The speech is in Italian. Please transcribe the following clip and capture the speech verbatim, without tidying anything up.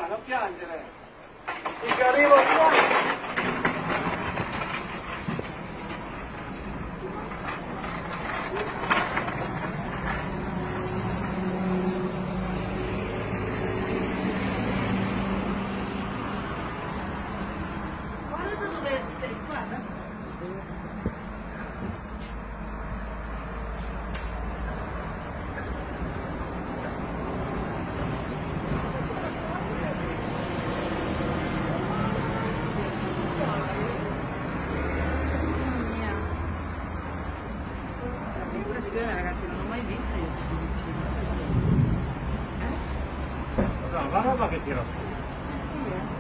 non piangere. Dice arrivo qua. Ragazzi, non l'ho mai vista io così vicino. Eh? No, la roba che tira su. Eh sì, eh.